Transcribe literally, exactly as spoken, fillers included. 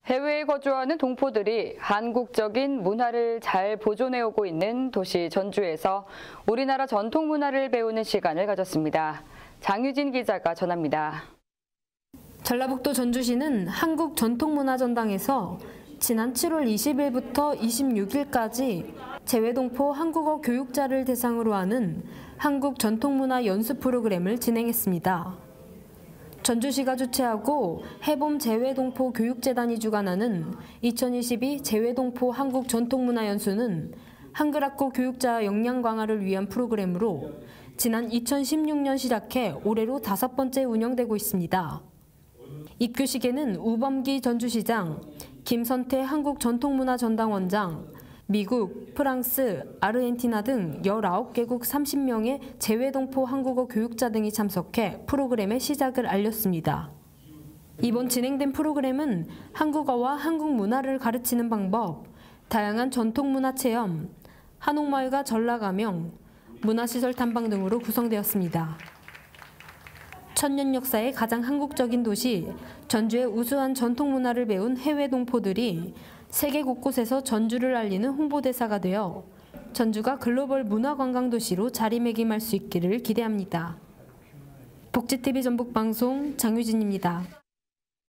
해외에 거주하는 동포들이 한국적인 문화를 잘 보존해오고 있는 도시 전주에서 우리나라 전통 문화를 배우는 시간을 가졌습니다. 장유진 기자가 전합니다. 전라북도 전주시는 한국전통문화전당에서 지난 칠월 이십일부터 이십육일까지 재외동포 한국어 교육자를 대상으로 하는 한국전통문화 연수 프로그램을 진행했습니다. 전주시가 주최하고 해봄 재외동포 교육재단이 주관하는 이천이십이 재외동포 한국전통문화연수는 한글학고 교육자 역량 강화를 위한 프로그램으로 지난 이천십육년 시작해 올해로 다섯 번째 운영되고 있습니다. 입교식에는 우범기 전주시장, 김선태 한국전통문화전당원장, 미국, 프랑스, 아르헨티나 등 열아홉 개국 삼십 명의 재외동포 한국어 교육자 등이 참석해 프로그램의 시작을 알렸습니다. 이번 진행된 프로그램은 한국어와 한국 문화를 가르치는 방법, 다양한 전통문화 체험, 한옥마을과 전라가명, 문화시설 탐방 등으로 구성되었습니다. 천년 역사의 가장 한국적인 도시, 전주의 우수한 전통문화를 배운 해외 동포들이 세계 곳곳에서 전주를 알리는 홍보대사가 되어 전주가 글로벌 문화관광도시로 자리매김할 수 있기를 기대합니다. 복지티비 전북방송 장유진입니다.